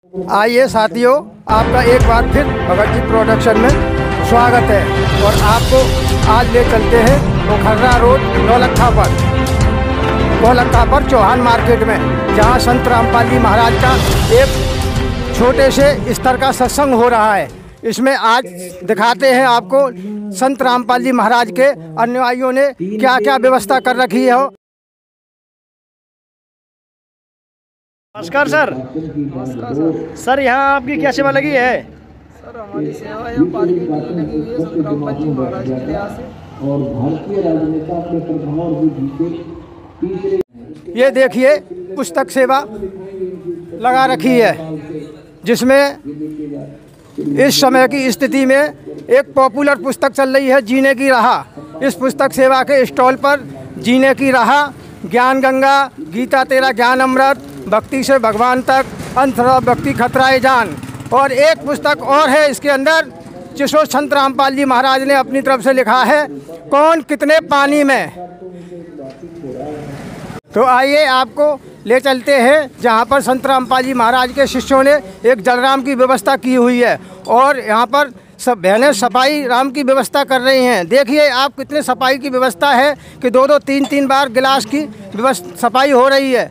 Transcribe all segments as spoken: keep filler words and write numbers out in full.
आइए साथियों, आपका एक बार फिर भगत जी प्रोडक्शन में स्वागत है। और आपको आज ले चलते हैं पोखर्रा रोड नौलखा पर नौलखा पर चौहान मार्केट में, जहां संत रामपाल जी महाराज का एक छोटे से स्तर का सत्संग हो रहा है। इसमें आज दिखाते हैं आपको संत रामपाल जी महाराज के अनुयायियों ने क्या क्या व्यवस्था कर रखी है। नमस्कार सर। नमस्कार सर। सर यहाँ आपकी क्या सेवा लगी है? सर हमारी सेवा यहाँ पार्किंग के लिए लगी हुई है संत रामपाल जी महाराज की दया से। और भारतीय राजनेता अपने प्रभाव और बुद्धि से ये देखिए पुस्तक सेवा लगा रखी है, जिसमें इस समय की स्थिति में एक पॉपुलर पुस्तक चल रही है, जीने की राह। इस पुस्तक सेवा के स्टॉल पर जीने की राह, ज्ञान गंगा, गीता तेरा ज्ञान अमृत, भक्ति से भगवान तक, अंतरा भक्ति खतराए जान, और एक पुस्तक और है इसके अंदर, जिसको संत रामपाल जी महाराज ने अपनी तरफ से लिखा है, कौन कितने पानी में। तो आइए आपको ले चलते हैं जहाँ पर संत रामपाल जी महाराज के शिष्यों ने एक जलराम की व्यवस्था की हुई है, और यहाँ पर सब बहनें सफाई राम की व्यवस्था कर रही हैं। देखिए आप कितने सफाई की व्यवस्था है कि दो दो तीन तीन बार गिलास की व्यवस्था सफाई हो रही है।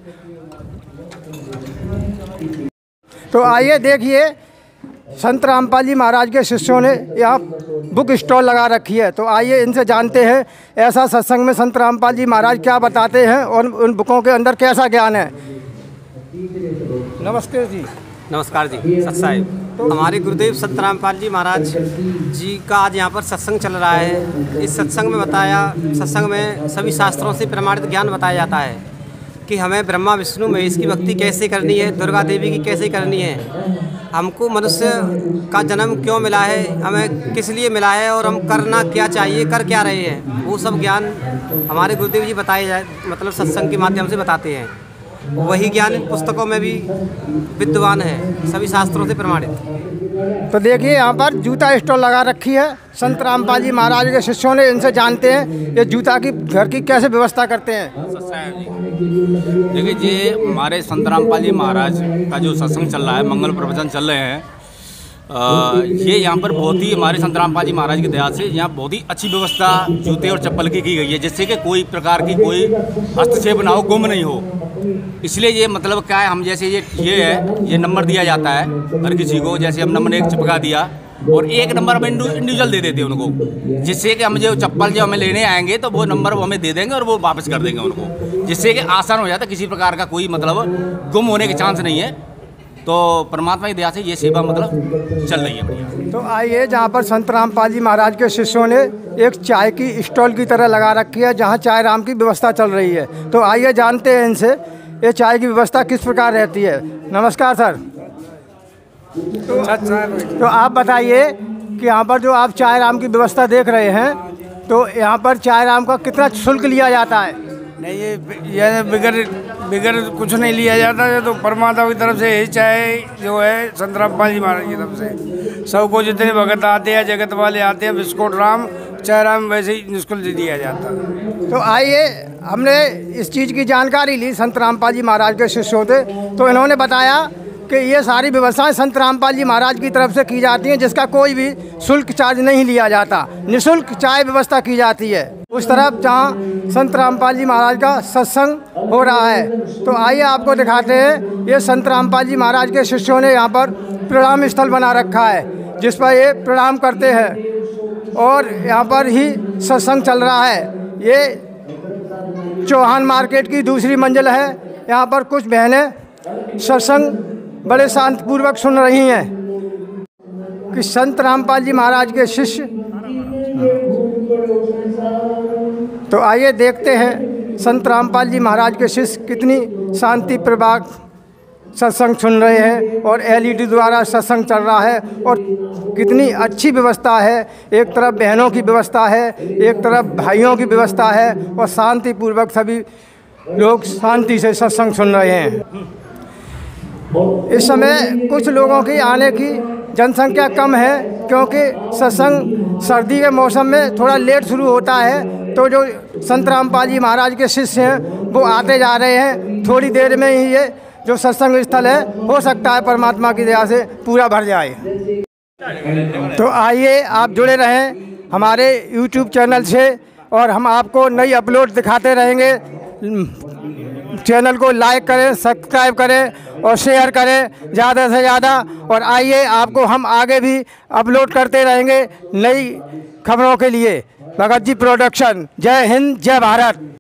तो आइए देखिए संत रामपाल जी महाराज के शिष्यों ने यहाँ बुक स्टॉल लगा रखी है। तो आइए इनसे जानते हैं ऐसा सत्संग में संत रामपाल जी महाराज क्या बताते हैं और उन बुकों के अंदर कैसा ज्ञान है। नमस्ते जी। नमस्कार जी। सत्साहिब हमारे गुरुदेव संत रामपाल जी महाराज जी का आज यहाँ पर सत्संग चल रहा है। इस सत्संग में बताया सत्संग में सभी शास्त्रों से प्रमाणित ज्ञान बताया जाता है कि हमें ब्रह्मा विष्णु महेश की भक्ति कैसे करनी है, दुर्गा देवी की कैसे करनी है, हमको मनुष्य का जन्म क्यों मिला है, हमें किस लिए मिला है, और हम करना क्या चाहिए, कर क्या रहे हैं, वो सब ज्ञान हमारे गुरुदेव जी बताए जाए मतलब सत्संग के माध्यम से बताते हैं। वही ज्ञान इन पुस्तकों में भी विद्यमान है, सभी शास्त्रों से प्रमाणित। तो देखिए यहाँ पर जूता स्टॉल लगा रखी है संत रामपाल जी महाराज के शिष्यों ने। इनसे जानते हैं ये जूता की घर की कैसे व्यवस्था करते हैं। देखिए जी, हमारे संत रामपाल जी महाराज का जो सत्संग चल रहा है, मंगल प्रवचन चल रहे हैं, आ, ये यहाँ पर बहुत ही हमारे संत रामपाल जी महाराज की दया से यहाँ बहुत ही अच्छी व्यवस्था जूते और चप्पल की की गई है, जिससे कि कोई प्रकार की कोई हस्तक्षेप ना हो, गुम नहीं हो। इसलिए ये मतलब क्या है, हम जैसे ये ये है ये नंबर दिया जाता है हर किसी को, जैसे हम नंबर एक चिपका दिया और एक नंबर हम इंडिविजुअल दे देते हैं उनको, जिससे कि हम जो चप्पल जो हमें लेने आएंगे तो वो नंबर वो हमें दे देंगे और वो वापस कर देंगे उनको, जिससे कि आसान हो जाता है, किसी प्रकार का कोई मतलब गुम होने के चांस नहीं है। तो परमात्मा की दया से ये सेवा मतलब चल रही है। तो आइए जहाँ पर संत रामपाल जी महाराज के शिष्यों ने एक चाय की स्टॉल की तरह लगा रखी है, जहाँ चाय राम की व्यवस्था चल रही है। तो आइए जानते हैं इनसे ये चाय की व्यवस्था किस प्रकार रहती है। नमस्कार सर। तो, तो आप बताइए कि यहाँ पर जो आप चाय राम की व्यवस्था देख रहे हैं, तो यहाँ पर चाय राम का कितना शुल्क लिया जाता है? नहीं, ये ये बिगर बिगर कुछ नहीं लिया जाता है। तो परमात्मा की तरफ से यही चाहे जो है संत रामपाल जी महाराज की तरफ से सबको जितने भगत आते हैं, जगत वाले आते हैं, बिस्कुट राम चाय राम वैसे ही निःशुल्क दे दिया जाता है। तो आइए हमने इस चीज़ की जानकारी ली संत रामपाल जी महाराज के शिष्यों से। तो इन्होंने बताया कि ये सारी व्यवस्थाएं संत रामपाल जी महाराज की तरफ से की जाती हैं, जिसका कोई भी शुल्क चार्ज नहीं लिया जाता, निःशुल्क चाय व्यवस्था की जाती है उस तरफ जहाँ संत रामपाल जी महाराज का सत्संग हो रहा है। तो आइए आपको दिखाते हैं, ये संत रामपाल जी महाराज के शिष्यों ने यहाँ पर प्रणाम स्थल बना रखा है, जिस पर ये प्रणाम करते हैं, और यहाँ पर ही सत्संग चल रहा है। ये चौहान मार्केट की दूसरी मंजिल है। यहाँ पर कुछ बहनें सत्संग बड़े शांतिपूर्वक सुन रही हैं कि संत रामपाल जी महाराज के शिष्य। तो आइए देखते हैं संत रामपाल जी महाराज के शिष्य कितनी शांति प्रभाक सत्संग सुन रहे हैं, और एलईडी द्वारा सत्संग चल रहा है, और कितनी अच्छी व्यवस्था है। एक तरफ बहनों की व्यवस्था है, एक तरफ भाइयों की व्यवस्था है, और शांतिपूर्वक सभी लोग शांति से सत्संग सुन रहे हैं। इस समय कुछ लोगों की आने की जनसंख्या कम है, क्योंकि सत्संग सर्दी के मौसम में थोड़ा लेट शुरू होता है। तो जो संत रामपाल जी महाराज के शिष्य हैं वो आते जा रहे हैं, थोड़ी देर में ही ये जो सत्संग स्थल है हो सकता है परमात्मा की दया से पूरा भर जाए। तो आइए आप जुड़े रहें हमारे यूट्यूब चैनल से और हम आपको नई अपलोड दिखाते रहेंगे। चैनल को लाइक करें, सब्सक्राइब करें और शेयर करें ज़्यादा से ज़्यादा। और आइए आपको हम आगे भी अपलोड करते रहेंगे नई खबरों के लिए। भगत जी प्रोडक्शन। जय हिंद, जय भारत।